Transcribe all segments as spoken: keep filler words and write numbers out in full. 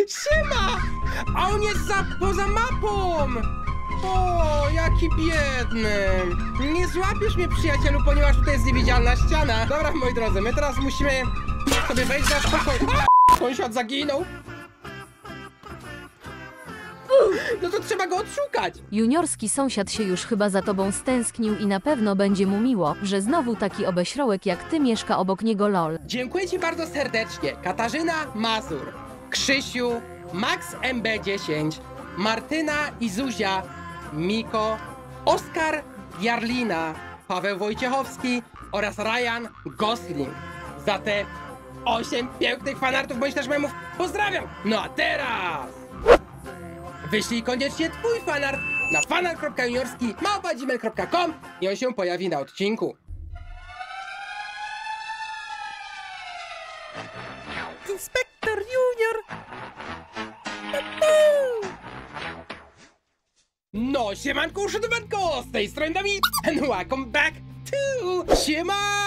Siema! A on jest za, poza mapą! O, jaki biedny! Nie złapiesz mnie, przyjacielu, ponieważ tutaj jest niewidzialna ściana. Dobra, moi drodzy, my teraz musimy sobie wejść na spokój. Sąsiad zaginął. No to trzeba go odszukać. Juniorski sąsiad się już chyba za tobą stęsknił i na pewno będzie mu miło, że znowu taki obeśrołek jak ty mieszka obok niego, lol. Dziękuję ci bardzo serdecznie. Katarzyna Mazur, Krzysiu, Max M B dziesięć, Martyna i Zuzia, Miko, Oskar Jarlina, Paweł Wojciechowski oraz Ryan Gosling. Za te osiem pięknych fanartów bądź też memów pozdrawiam. No a teraz wyślij koniecznie twój fanart na fanart kropka juniorski małpa gmail kropka com i on się pojawi na odcinku. Inspektor Junior! No, siemanko, uszydowanko! Z tej strony Dawid and welcome back to Siema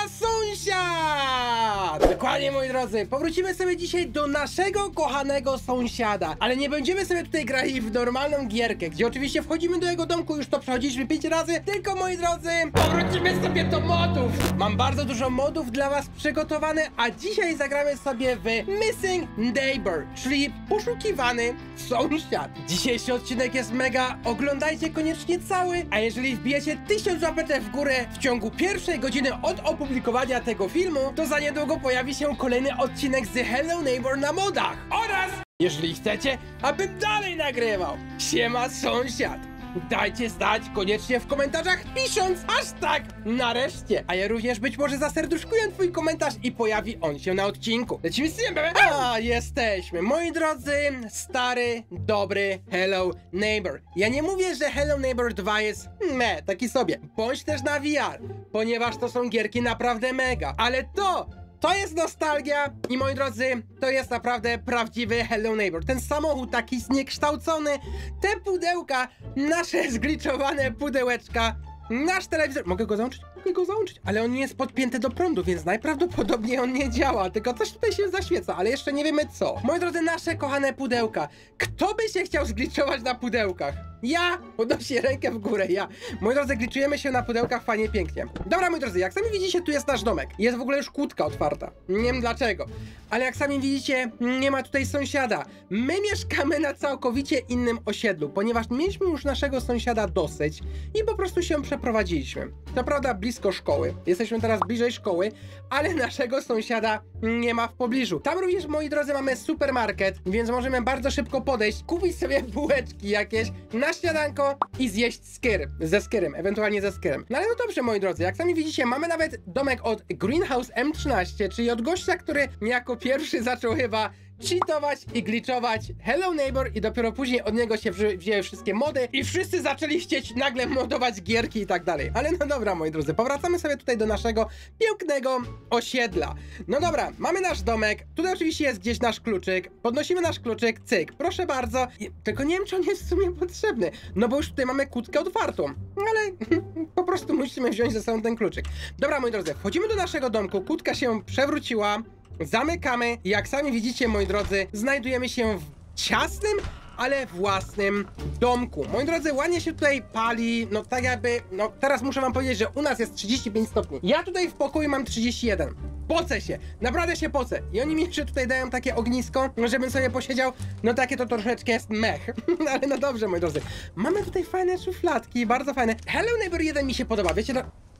Sąsiad! Dokładnie, moi drodzy, powrócimy sobie dzisiaj do naszego kochanego sąsiada, ale nie będziemy sobie tutaj grali w normalną gierkę, gdzie oczywiście wchodzimy do jego domku, już to przechodziliśmy pięć razy, tylko, moi drodzy, powrócimy sobie do modów! Mam bardzo dużo modów dla was przygotowane, a dzisiaj zagramy sobie w Missing Neighbor, czyli poszukiwany sąsiad. Dzisiejszy odcinek jest mega, oglądajcie koniecznie cały, a jeżeli wbijecie tysiąc łapek w górę w ciągu pierwszej godziny od opublikowania tego filmu, to za niedługo pojawi się kolejny odcinek z Hello Neighbor na modach. Oraz, jeżeli chcecie, abym dalej nagrywał Siema Sąsiad, dajcie znać koniecznie w komentarzach, pisząc hashtag nareszcie. A ja również być może zaserduszkuję twój komentarz i pojawi on się na odcinku. Lecimy z tym, bebe. A, jesteśmy. Moi drodzy, stary, dobry Hello Neighbor. Ja nie mówię, że Hello Neighbor dwa jest me, taki sobie. Bądź też na V R, ponieważ to są gierki naprawdę mega. Ale to... To jest nostalgia i, moi drodzy, to jest naprawdę prawdziwy Hello Neighbor. Ten samochód taki zniekształcony, te pudełka, nasze zgliczowane pudełeczka, nasz telewizor... Mogę go załączyć? Mogę go załączyć, ale on nie jest podpięty do prądu, więc najprawdopodobniej on nie działa, tylko coś tutaj się zaświeca, ale jeszcze nie wiemy co. Moi drodzy, nasze kochane pudełka. Kto by się chciał zgliczować na pudełkach? Ja podnoszę rękę w górę, ja. Moi drodzy, gliczujemy się na pudełkach fajnie, pięknie. Dobra, moi drodzy, jak sami widzicie, tu jest nasz domek. Jest w ogóle już kłódka otwarta. Nie wiem dlaczego. Ale jak sami widzicie, nie ma tutaj sąsiada. My mieszkamy na całkowicie innym osiedlu, ponieważ mieliśmy już naszego sąsiada dosyć i po prostu się przeprowadziliśmy. To prawda, blisko szkoły. Jesteśmy teraz bliżej szkoły, ale naszego sąsiada nie ma w pobliżu. Tam również, moi drodzy, mamy supermarket, więc możemy bardzo szybko podejść, kupić sobie bułeczki jakieś na śniadanko i zjeść skyr, ze skyrem, ewentualnie ze skyrem. No ale no dobrze, moi drodzy, jak sami widzicie, mamy nawet domek od Greenhouse M trzynaście, czyli od gościa, który jako pierwszy zaczął chyba cheatować i glitchować Hello Neighbor i dopiero później od niego się wzi wzięły wszystkie mody i wszyscy zaczęli chcieć nagle modować gierki i tak dalej. Ale no dobra, moi drodzy, powracamy sobie tutaj do naszego pięknego osiedla. No dobra, mamy nasz domek, tutaj oczywiście jest gdzieś nasz kluczyk, podnosimy nasz kluczyk, cyk, proszę bardzo. I, tylko nie wiem, czy on jest w sumie potrzebny, no bo już tutaj mamy kłódkę otwartą, ale po prostu musimy wziąć ze sobą ten kluczyk. Dobra, moi drodzy, wchodzimy do naszego domku, kłódka się przewróciła, zamykamy i jak sami widzicie, moi drodzy, znajdujemy się w ciasnym, ale własnym domku. Moi drodzy, ładnie się tutaj pali, no tak jakby, no teraz muszę wam powiedzieć, że u nas jest trzydzieści pięć stopni. Ja tutaj w pokoju mam trzydzieści jeden. Pocę się, naprawdę się pocę. I oni mi jeszcze tutaj dają takie ognisko, żebym sobie posiedział, no takie to troszeczkę jest mech. Ale no dobrze, moi drodzy. Mamy tutaj fajne szufladki, bardzo fajne. Hello Neighbor jeden mi się podoba, wiecie, no...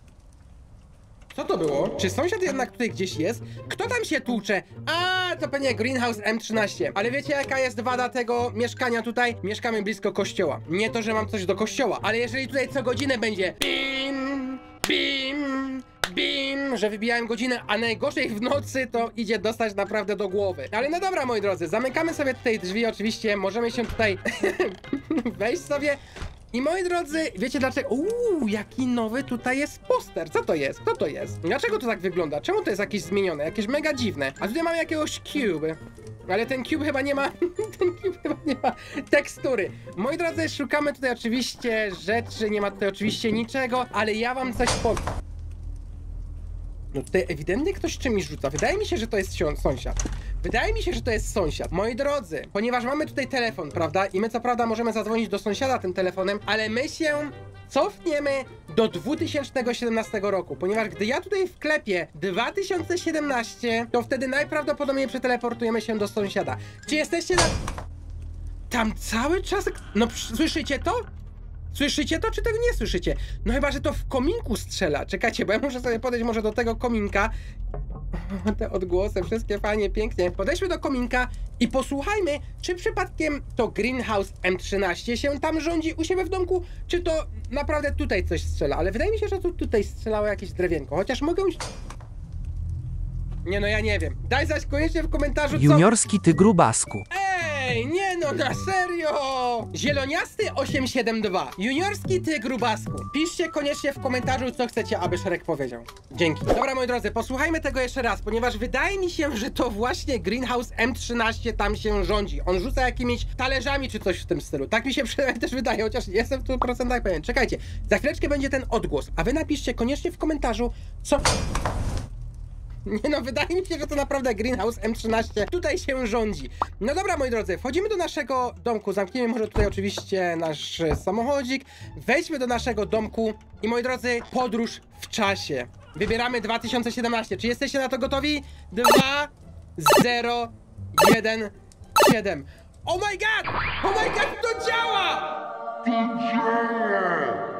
Co to było? Czy sąsiad jednak tutaj gdzieś jest? Kto tam się tłucze? A, to pewnie Greenhouse M trzynaście. Ale wiecie, jaka jest wada tego mieszkania tutaj? Mieszkamy blisko kościoła. Nie to, że mam coś do kościoła, ale jeżeli tutaj co godzinę będzie bim, bim, bim, że wybijałem godzinę, a najgorzej w nocy, to idzie dostać naprawdę do głowy. Ale no dobra, moi drodzy, zamykamy sobie tutaj drzwi, oczywiście, możemy się tutaj wejść sobie. I moi drodzy, wiecie dlaczego? Uuu, jaki nowy tutaj jest poster. Co to jest? Kto to jest? Dlaczego to tak wygląda? Czemu to jest jakieś zmienione? Jakieś mega dziwne. A tutaj mamy jakiegoś cube. Ale ten cube chyba nie ma... ten cube chyba nie ma tekstury. Moi drodzy, szukamy tutaj oczywiście rzeczy. Nie ma tutaj oczywiście niczego, ale ja wam coś powiem. No tutaj ewidentnie ktoś czymś rzuca. Wydaje mi się, że to jest sąsiad. Wydaje mi się, że to jest sąsiad. Moi drodzy, ponieważ mamy tutaj telefon, prawda? I my co prawda możemy zadzwonić do sąsiada tym telefonem, ale my się cofniemy do dwa tysiące siedemnastego roku, ponieważ gdy ja tutaj wklepię dwa tysiące siedemnaście, to wtedy najprawdopodobniej przeteleportujemy się do sąsiada. Czy jesteście na... Tam cały czas... No słyszycie to? Słyszycie to, czy tego nie słyszycie? No chyba, że to w kominku strzela. Czekajcie, bo ja muszę sobie podejść może do tego kominka. Te odgłosy, wszystkie fajnie, pięknie. Podejdźmy do kominka i posłuchajmy, czy przypadkiem to Greenhouse M trzynaście się tam rządzi u siebie w domku, czy to naprawdę tutaj coś strzela. Ale wydaje mi się, że to tutaj strzelało jakieś drewienko, chociaż mogę... Nie no, ja nie wiem. Daj zaś koniecznie w komentarzu, co... Juniorski ty grubasku. Ej, nie no, na serio! Zieloniasty osiem siedem dwa. Juniorski ty grubasku. Piszcie koniecznie w komentarzu, co chcecie, aby Szereg powiedział. Dzięki. Dobra, moi drodzy, posłuchajmy tego jeszcze raz, ponieważ wydaje mi się, że to właśnie Greenhouse M trzynaście tam się rządzi. On rzuca jakimiś talerzami czy coś w tym stylu. Tak mi się przynajmniej też wydaje, chociaż nie jestem w stu procentach pewien. Czekajcie, za chwileczkę będzie ten odgłos, a wy napiszcie koniecznie w komentarzu, co... Nie no, wydaje mi się, że to naprawdę Greenhouse M trzynaście tutaj się rządzi. No dobra, moi drodzy, wchodzimy do naszego domku, zamkniemy może tutaj oczywiście nasz samochodzik, wejdźmy do naszego domku i moi drodzy, podróż w czasie. Wybieramy dwa tysiące siedemnaście. Czy jesteście na to gotowi? dwa, zero, jeden, siedem. Oh my god! Oh my god, to działa! To działa!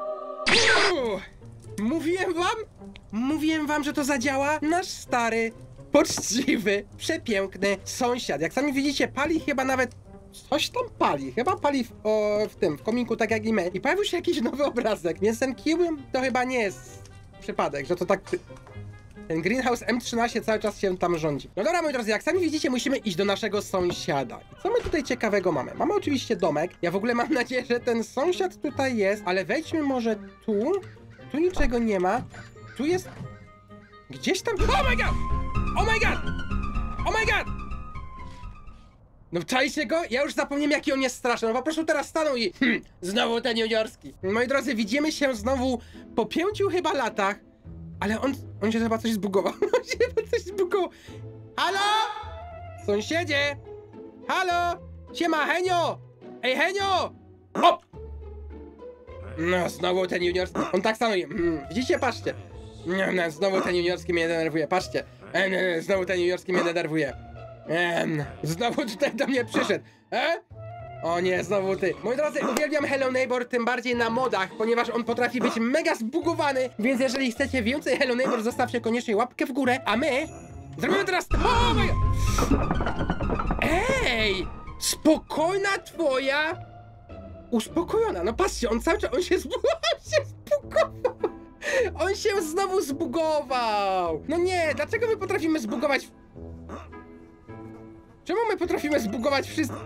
Mówiłem wam? Mówiłem wam, że to zadziała? Nasz stary, poczciwy, przepiękny sąsiad. Jak sami widzicie, pali chyba nawet... Coś tam pali. Chyba pali w, o, w tym, w kominku, tak jak i my. I pojawił się jakiś nowy obrazek, więc ten kiłym to chyba nie jest przypadek, że to tak... Ten Greenhouse M trzynaście cały czas się tam rządzi. No dobra, moi drodzy, jak sami widzicie, musimy iść do naszego sąsiada. I co my tutaj ciekawego mamy? Mamy oczywiście domek. Ja w ogóle mam nadzieję, że ten sąsiad tutaj jest, ale wejdźmy może tu. Tu niczego nie ma. Tu jest... Gdzieś tam... Oh my god! Oh my god! Oh my god! No czajcie go? Ja już zapomniałem, jaki on jest straszny. No po prostu teraz stanął i... Hmm, znowu ten juniorski. Moi drodzy, widzimy się znowu po pięciu chyba latach. Ale on... On się chyba coś zbugował. On się chyba coś zbugował. Halo? Sąsiedzie? Halo? Siema, Henio! Ej, Henio! Hop! No, znowu ten juniorski. On tak samo... Hmm, widzicie? Patrzcie. No, no, znowu ten juniorski mnie denerwuje. Patrzcie. E, no, no, znowu ten juniorski mnie denerwuje. E, no, znowu tutaj do mnie przyszedł. E? O nie, znowu ty. Moi drodzy, uwielbiam Hello Neighbor, tym bardziej na modach, ponieważ on potrafi być mega zbugowany, więc jeżeli chcecie więcej Hello Neighbor, zostawcie koniecznie łapkę w górę, a my zrobimy teraz... O my God! Ej! Spokojna twoja... Uspokojona, no patrzcie, on cały czas, on się zbugował, on się zbugował. On się znowu zbugował. No nie, dlaczego my potrafimy zbugować... Czemu my potrafimy zbugować wszystko?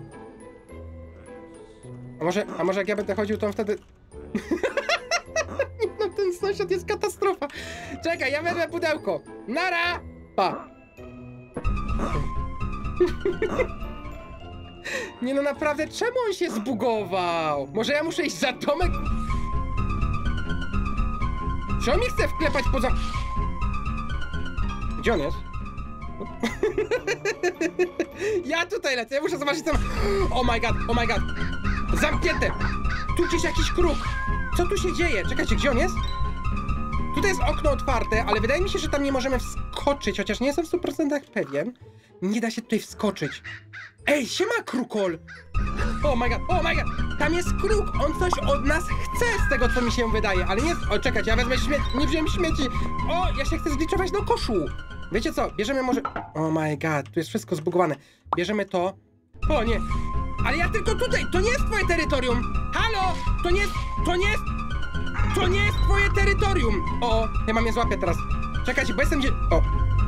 A może, a może jak ja będę chodził, to on wtedy... No ten sąsiad jest katastrofa. Czekaj, ja wezmę pudełko. Nara! Pa! Nie no naprawdę, czemu on się zbugował? Może ja muszę iść za domek? Czy on mi chce wklepać poza... Gdzie on jest? Ja tutaj lecę, ja muszę zobaczyć tam... Oh my god, oh my god! Zamknięte! Tu gdzieś jakiś kruk! Co tu się dzieje? Czekajcie, gdzie on jest? Tutaj jest okno otwarte, ale wydaje mi się, że tam nie możemy wskoczyć, chociaż nie jestem w stu procentach pewien. Nie da się tutaj wskoczyć. Ej, siema krukol! Oh my god, oh my god! Tam jest kruk, on coś od nas chce z tego, co mi się wydaje, ale nie... O, czekajcie, ja wezmę śmieci, nie wziąłem śmieci! O, ja się chcę zgliczować do koszu! Wiecie co, bierzemy może... Oh my god, tu jest wszystko zbugowane. Bierzemy to... O nie! Ale ja tylko tutaj, to nie jest twoje terytorium! Halo! To nie jest... To nie jest... To nie jest twoje terytorium! O, chyba mnie złapie teraz. Czekajcie, bo jestem gdzie... O!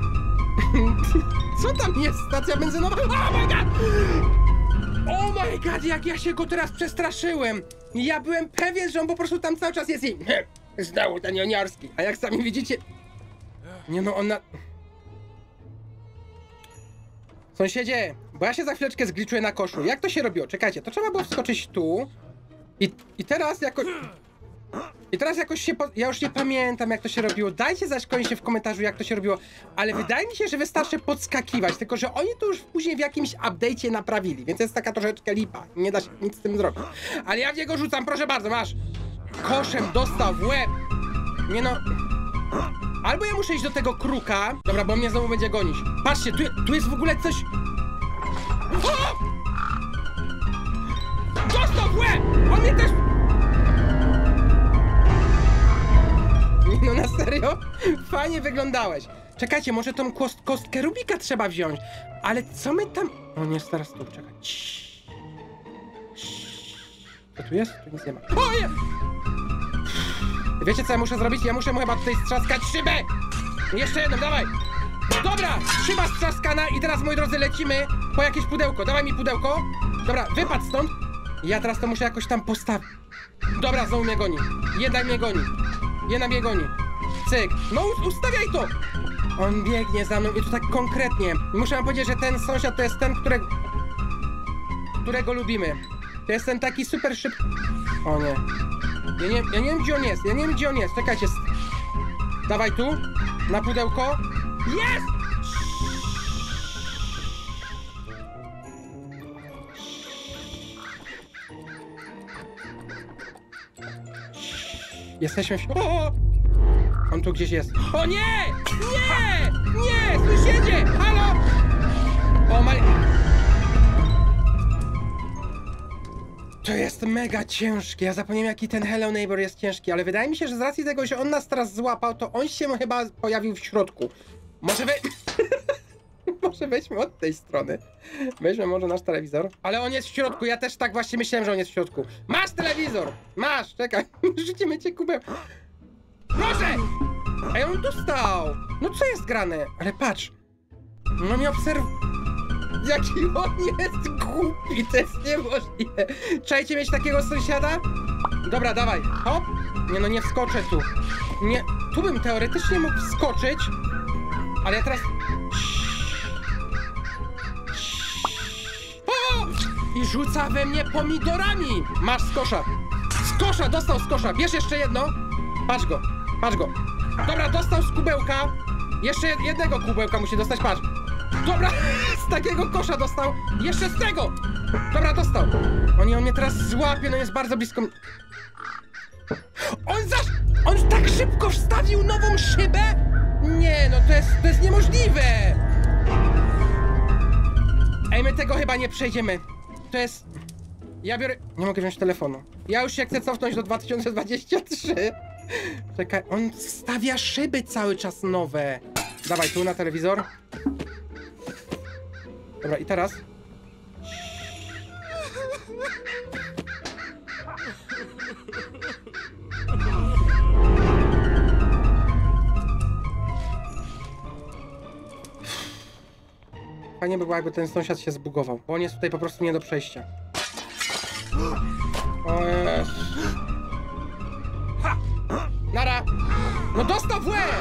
Co tam jest? Stacja benzynowa? Oh my god! Oh my god, jak ja się go teraz przestraszyłem! Ja byłem pewien, że on po prostu tam cały czas jest i... Znowu ten juniorski. A jak sami widzicie... Nie no, on na... Sąsiedzie, bo ja się za chwileczkę zgliczuję na koszu. Jak to się robiło? Czekajcie, to trzeba było wskoczyć tu. I, i teraz jakoś... I teraz jakoś się, po... ja już nie pamiętam jak to się robiło, dajcie zaś koniecznie w komentarzu jak to się robiło, ale wydaje mi się, że wystarczy podskakiwać, tylko że oni to już później w jakimś update'cie naprawili, więc jest taka troszeczkę lipa, nie da się nic z tym zrobić. Ale ja w niego rzucam, proszę bardzo, masz! Koszem dostał w łeb! Nie no... Albo ja muszę iść do tego kruka, dobra, bo mnie znowu będzie gonić. Patrzcie, tu, tu jest w ogóle coś... O! Dostał w łeb! On mnie też... Nie no, na serio? Fajnie wyglądałeś. Czekajcie, może tą kost kostkę Rubika trzeba wziąć. Ale co my tam... O nie, teraz tu, czekaj. Ciii. Co tu jest? Tu nic nie ma. O nie! Wiecie co ja muszę zrobić? Ja muszę mu chyba tutaj strzaskać szybę! Jeszcze jedną, dawaj! Dobra, szyba strzaskana i teraz, moi drodzy, lecimy po jakieś pudełko. Dawaj mi pudełko. Dobra, wypadł stąd. Ja teraz to muszę jakoś tam postawić. Dobra, znowu mnie goni. Jedna mnie goni. Jedna mnie goni. Cyk. No ustawiaj to! On biegnie za mną i to tak konkretnie. Muszę wam powiedzieć, że ten sąsiad to jest ten, którego... którego lubimy. To jest ten taki super szybki... O nie. Ja nie, ja nie wiem, gdzie on jest. Ja nie wiem, gdzie on jest. Czekajcie. Dawaj tu. Na pudełko. Jest! Jesteśmy w... O! On tu gdzieś jest. O nie! Nie! Nie! Sąsiedzie! Halo! O my... To jest mega ciężkie. Ja zapomniałem, jaki ten Hello Neighbor jest ciężki, ale wydaje mi się, że z racji tego, że on nas teraz złapał, to on się chyba pojawił w środku. Może wy... Może weźmy od tej strony. Weźmy może nasz telewizor. Ale on jest w środku, ja też tak właśnie myślałem, że on jest w środku. Masz telewizor! Masz! Czekaj, rzucimy cię kubem. Proszę! Ej, on tu stał! No co jest grane? Ale patrz. No mnie obserw... Jaki on jest głupi, to jest niemożliwe. Czajcie mieć takiego sąsiada? Dobra, dawaj. Hop. Nie no, nie wskoczę tu. Nie, tu bym teoretycznie mógł wskoczyć. Ale ja teraz... O! I rzuca we mnie pomidorami. Masz z kosza. Z kosza, dostał z kosza. Bierz jeszcze jedno. Patrz go, patrz go. Dobra, dostał z kubełka. Jeszcze jednego kubełka musi dostać, patrz. Dobra, z takiego kosza dostał. Jeszcze z tego. Dobra, dostał. O nie, on mnie teraz złapie, no jest bardzo blisko. On zaś... On tak szybko wstawił nową szybę? Nie, no to jest, to jest niemożliwe. Ej, my tego chyba nie przejdziemy. To jest... Ja biorę... Nie mogę wziąć telefonu. Ja już się chcę cofnąć do dwa tysiące dwudziestego trzeciego. Czekaj, on stawia szyby cały czas nowe. Dawaj tu na telewizor. Dobra, i teraz? Fajnie by było, jakby ten sąsiad się zbugował, bo on jest tutaj po prostu nie do przejścia. O Jezu. Ha! Nara! No dostał w łeb!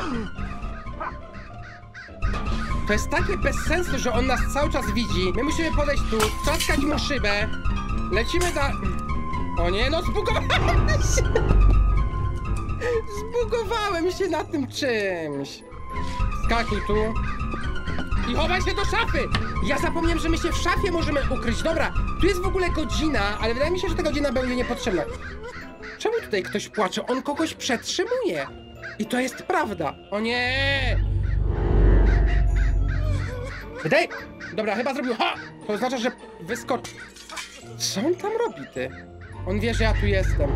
To jest takie bez sensu, że on nas cały czas widzi. My musimy podejść tu, trzaskać mu szybę. Lecimy da... O nie, no zbugowałem się! Zbugowałem się na tym czymś. Skakuj tu. I chowaj się do szafy! Ja zapomniałem, że my się w szafie możemy ukryć. Dobra, tu jest w ogóle godzina, ale wydaje mi się, że ta godzina będzie niepotrzebna. Czemu tutaj ktoś płacze? On kogoś przetrzymuje. I to jest prawda. O nie! Wydaje... Dobra, chyba zrobił... Ha! To oznacza, że wyskoczy... Co on tam robi, ty? On wie, że ja tu jestem.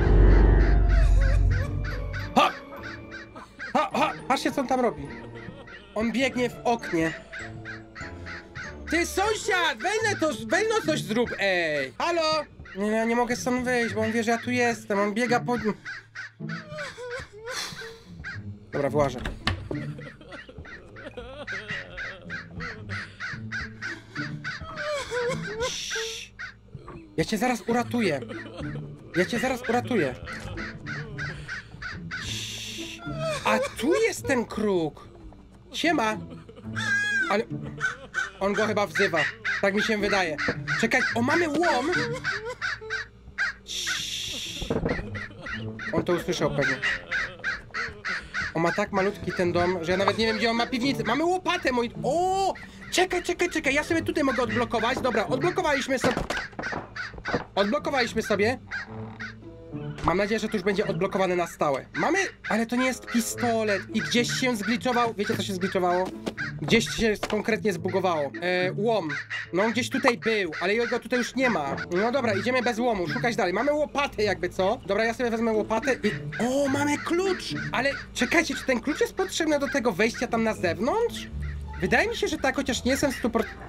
Ha! Ha, ha! Patrzcie, co on tam robi. On biegnie w oknie. Ty, sąsiad! Weź no, to, weź no coś zrób, ej! Halo! Nie, ja nie mogę stąd wyjść, bo on wie, że ja tu jestem. On biega po... Dobra, włażę. Ja cię zaraz uratuję. Ja cię zaraz uratuję. A tu jest ten kruk. Siema. Ale... On go chyba wzywa. Tak mi się wydaje. Czekaj, o, mamy łom. On to usłyszał pewnie. On ma tak malutki ten dom, że ja nawet nie wiem, gdzie on ma piwnicę. Mamy łopatę, moi... O! Czekaj, czekaj, czekaj, ja sobie tutaj mogę odblokować. Dobra, odblokowaliśmy sobie... Odblokowaliśmy sobie. Mam nadzieję, że to już będzie odblokowane na stałe. Mamy... Ale to nie jest pistolet i gdzieś się zgliczował... Wiecie, co się zgliczowało? Gdzieś się konkretnie zbugowało. E, łom. No, gdzieś tutaj był, ale jego tutaj już nie ma. No dobra, idziemy bez łomu, szukać dalej. Mamy łopatę jakby, co? Dobra, ja sobie wezmę łopatę i... O, mamy klucz! Ale czekajcie, czy ten klucz jest potrzebny do tego wejścia tam na zewnątrz? Wydaje mi się, że tak, chociaż nie jestem stu procent...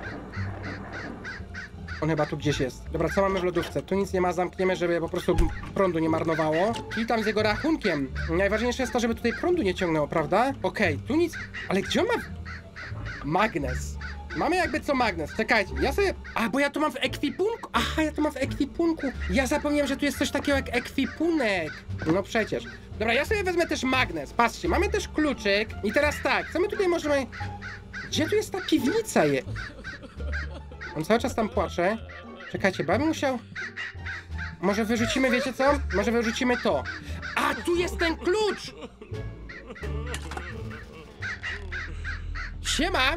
On chyba tu gdzieś jest. Dobra, co mamy w lodówce? Tu nic nie ma, zamkniemy, żeby po prostu prądu nie marnowało. Czyli tam z jego rachunkiem. Najważniejsze jest to, żeby tutaj prądu nie ciągnęło, prawda? Okej, okay, tu nic... Ale gdzie on ma... Magnes. Mamy jakby co magnes. Czekajcie, ja sobie... A, bo ja to mam w ekwipunku. Aha, ja to mam w ekwipunku. Ja zapomniałem, że tu jest coś takiego jak ekwipunek. No przecież. Dobra, ja sobie wezmę też magnes. Patrzcie, mamy też kluczyk. I teraz tak, co my tutaj możemy... Gdzie tu jest ta piwnica je? On cały czas tam płacze. Czekajcie, bo ja bym musiał... Może wyrzucimy, wiecie co? Może wyrzucimy to. A, tu jest ten klucz! Siema!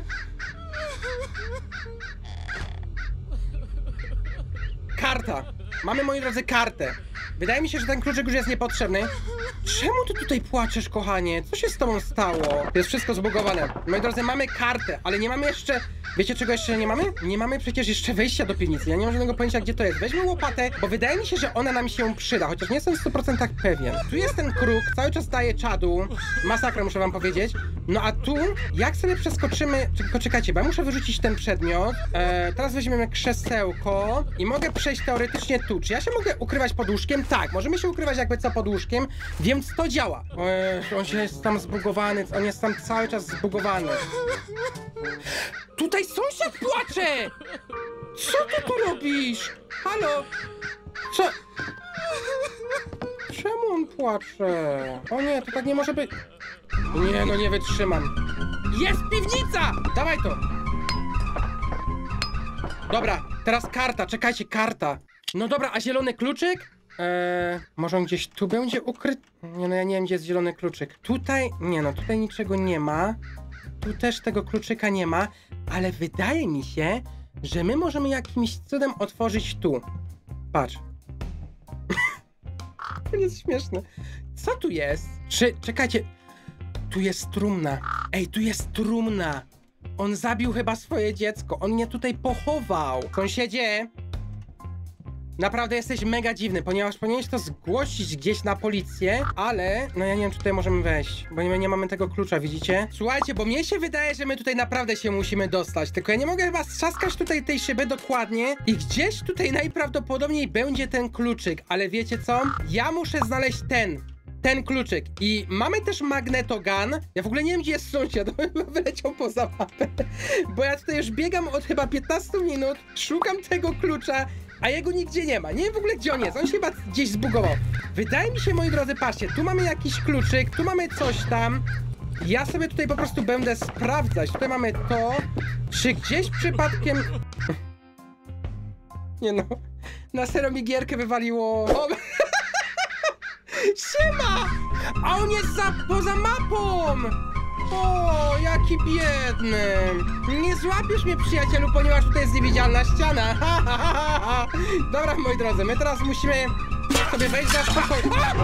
Karta. Mamy, moi drodzy, kartę. Wydaje mi się, że ten kluczyk już jest niepotrzebny. Czemu ty tutaj płaczesz, kochanie? Co się z tobą stało? To jest wszystko zbugowane. Moi drodzy, mamy kartę, ale nie mamy jeszcze... Wiecie, czego jeszcze nie mamy? Nie mamy przecież jeszcze wejścia do piwnicy. Ja nie mam żadnego pojęcia, gdzie to jest. Weźmy łopatę, bo wydaje mi się, że ona nam się przyda, chociaż nie jestem w stu procentach pewien. Tu jest ten kruk, cały czas daje czadu. Masakra, muszę wam powiedzieć. No a tu, jak sobie przeskoczymy... Tylko czekajcie, bo ja muszę wyrzucić ten przedmiot. Eee, teraz weźmiemy krzesełko i mogę przejść teoretycznie tu. Czy ja się mogę ukrywać pod łóżkiem? Tak, możemy się ukrywać jakby co pod łóżkiem, więc to działa. Eee, on się jest tam zbugowany, on jest tam cały czas zbugowany. Tutaj sąsiad płacze! Co ty tu robisz? Halo? Co? Czemu on płacze? O nie, to tak nie może być. Nie, no nie wytrzymam. Jest piwnica! Dawaj to! Dobra, teraz karta, czekajcie, karta. No dobra, a zielony kluczyk? Eee, może on gdzieś tu będzie ukryty? Nie, no ja nie wiem, gdzie jest zielony kluczyk. Tutaj, nie no, tutaj niczego nie ma. Tu też tego kluczyka nie ma, ale wydaje mi się, że my możemy jakimś cudem otworzyć tu. Patrz. To jest śmieszne. Co tu jest? Czy, czekajcie. Tu jest trumna. Ej, tu jest trumna. On zabił chyba swoje dziecko. On mnie tutaj pochował. Sąsiedzie. Naprawdę jesteś mega dziwny, ponieważ powinieneś to zgłosić gdzieś na policję, ale... No ja nie wiem, czy tutaj możemy wejść, bo nie, nie mamy tego klucza, widzicie? Słuchajcie, bo mnie się wydaje, że my tutaj naprawdę się musimy dostać, tylko ja nie mogę chyba strzaskać tutaj tej szyby dokładnie i gdzieś tutaj najprawdopodobniej będzie ten kluczyk, ale wiecie co? Ja muszę znaleźć ten. Ten kluczyk. I mamy też magnetogun. Ja w ogóle nie wiem, gdzie jest sąsiad. On chyba wyleciał poza mapę. Bo ja tutaj już biegam od chyba piętnastu minut, szukam tego klucza, a jego nigdzie nie ma. Nie wiem w ogóle, gdzie on jest. On się chyba gdzieś zbugował. Wydaje mi się, moi drodzy, patrzcie, tu mamy jakiś kluczyk, tu mamy coś tam. Ja sobie tutaj po prostu będę sprawdzać. Tutaj mamy to. Czy gdzieś przypadkiem... Nie no. Na serio mi gierkę wywaliło. O... Siema! A on jest za, poza mapą! O, jaki biedny! Nie złapiesz mnie, przyjacielu, ponieważ tutaj jest niewidzialna ściana. Ha, ha, ha, ha. Dobra, moi drodzy, my teraz musimy sobie wejść na spokój.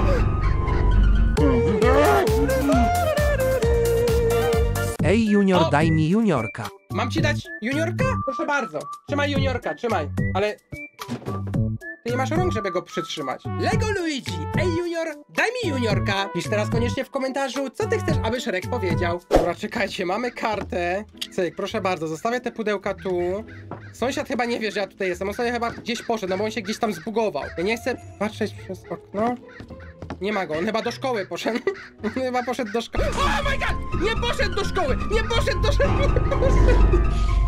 Ej, junior, O! daj mi juniorka. Mam ci dać juniorka? Proszę bardzo. Trzymaj juniorka, trzymaj. Ale... Ty nie masz rąk, żeby go przytrzymać. Lego Luigi! Ej, junior, daj mi juniorka! Pisz teraz koniecznie w komentarzu, co ty chcesz, aby Shrek powiedział. Dobra, czekajcie, mamy kartę. Cyk, proszę bardzo, zostawię te pudełka tu. Sąsiad chyba nie wie, że ja tutaj jestem. On sobie chyba gdzieś poszedł, no bo on się gdzieś tam zbugował. Ja nie chcę patrzeć przez okno. Nie ma go, on chyba do szkoły poszedł. On chyba poszedł do szkoły. Oh my god! Nie poszedł do szkoły! Nie poszedł do szkoły! Nie poszedł.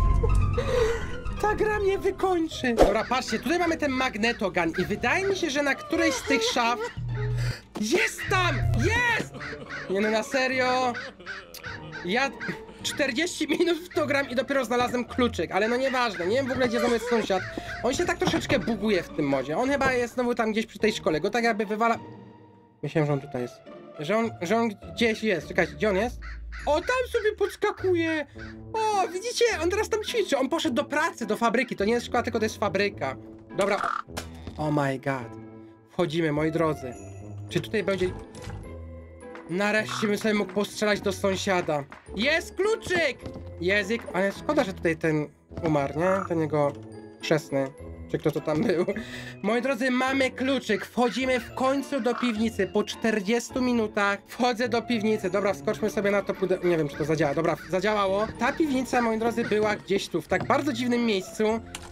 Ta gra mnie wykończy. Dobra, patrzcie, tutaj mamy ten magnetogun i wydaje mi się, że na którejś z tych szaf... Jest tam! Jest! Nie no, na serio? Ja czterdzieści minut w to gram i dopiero znalazłem kluczyk, ale no nieważne, nie wiem w ogóle, gdzie znowu jest sąsiad. On się tak troszeczkę buguje w tym modzie. On chyba jest znowu tam gdzieś przy tej szkole, go tak jakby wywala... Myślałem, że on tutaj jest. Że on, że on gdzieś jest. Czekajcie, gdzie on jest? O, tam sobie podskakuje! O, widzicie? On teraz tam ćwiczy. On poszedł do pracy, do fabryki. To nie jest szkoła, tylko to jest fabryka. Dobra. Oh my god. Wchodzimy, moi drodzy. Czy tutaj będzie... Nareszcie bym sobie mógł postrzelać do sąsiada. Jest kluczyk! Język, ale szkoda, że tutaj ten umarł, nie? Ten jego chrzestny. Czy kto to tam był? Moi drodzy, mamy kluczyk. Wchodzimy w końcu do piwnicy. Po czterdziestu minutach wchodzę do piwnicy. Dobra, wskoczmy sobie na to pudełko. Nie wiem, czy to zadziała. Dobra, zadziałało. Ta piwnica, moi drodzy, była gdzieś tu, w tak bardzo dziwnym miejscu.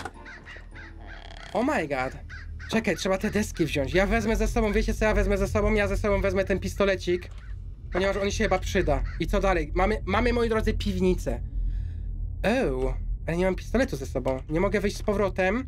Oh my god. Czekaj, trzeba te deski wziąć. Ja wezmę ze sobą, wiecie co ja wezmę ze sobą? Ja ze sobą wezmę ten pistolecik, ponieważ on się chyba przyda. I co dalej? Mamy, mamy moi drodzy, piwnicę. Oh, ale nie mam pistoletu ze sobą. Nie mogę wyjść z powrotem.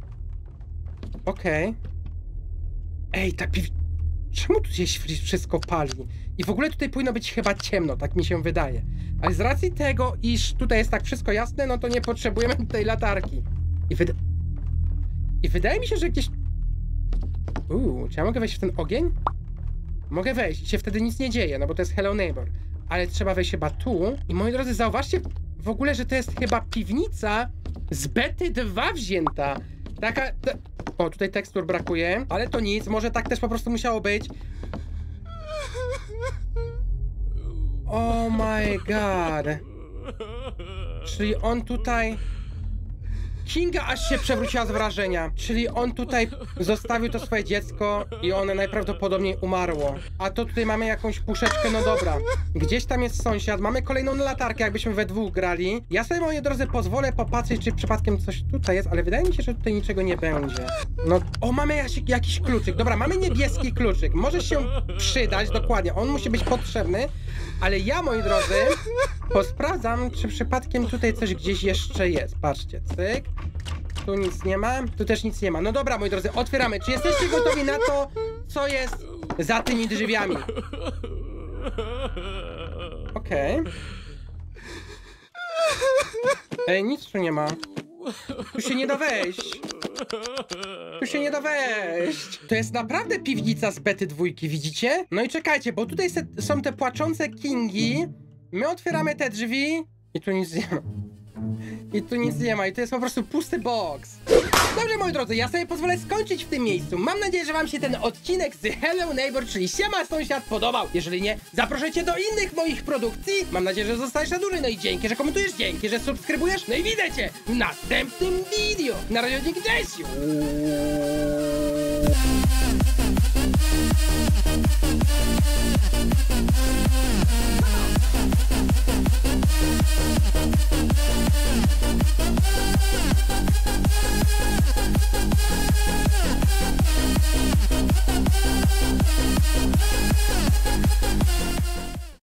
Okej. Okay. Ej, ta piw... Czemu tu się wszystko pali? I w ogóle tutaj powinno być chyba ciemno, tak mi się wydaje. Ale z racji tego, iż tutaj jest tak wszystko jasne, no to nie potrzebujemy tej latarki. I wyda... I wydaje mi się, że gdzieś... Uuu, czy ja mogę wejść w ten ogień? Mogę wejść i się wtedy nic nie dzieje, no bo to jest Hello Neighbor. Ale trzeba wejść chyba tu. I moi drodzy, zauważcie w ogóle, że to jest chyba piwnica z bety dwa wzięta. Taka... Te... O, tutaj tekstur brakuje, ale to nic, może tak też po prostu musiało być. Oh my god. Czyli on tutaj... Kinga aż się przewróciła z wrażenia. Czyli on tutaj zostawił to swoje dziecko i one najprawdopodobniej umarło. A to tutaj mamy jakąś puszeczkę, no dobra. Gdzieś tam jest sąsiad, mamy kolejną latarkę, jakbyśmy we dwóch grali. Ja sobie, moi drodzy, pozwolę popatrzeć, czy przypadkiem coś tutaj jest, ale wydaje mi się, że tutaj niczego nie będzie. No, o, mamy jakiś, jakiś kluczyk. Dobra, mamy niebieski kluczyk. Może się przydać, dokładnie. On musi być potrzebny, ale ja, moi drodzy, posprawdzam, czy przypadkiem tutaj coś gdzieś jeszcze jest. Patrzcie, cyk. Tu nic nie ma, tu też nic nie ma. No dobra, moi drodzy, otwieramy. Czy jesteście gotowi na to, co jest za tymi drzwiami? Okej. Okay. Ej, nic tu nie ma. Tu się nie da wejść. Tu się nie da wejść. To jest naprawdę piwnica z bety dwójki, widzicie? No i czekajcie, bo tutaj są te płaczące kingi. My otwieramy te drzwi i tu nic nie ma. I tu nic nie ma, i to jest po prostu pusty box. Dobrze, moi drodzy, ja sobie pozwolę skończyć w tym miejscu. Mam nadzieję, że wam się ten odcinek z Hello Neighbor, czyli Siema Sąsiad, podobał. Jeżeli nie, zaproszę cię do innych moich produkcji. Mam nadzieję, że zostajesz na dłużej. No i dzięki, że komentujesz, dzięki, że subskrybujesz. No i widzę cię w następnym video. Na razie, dzięki, cześć!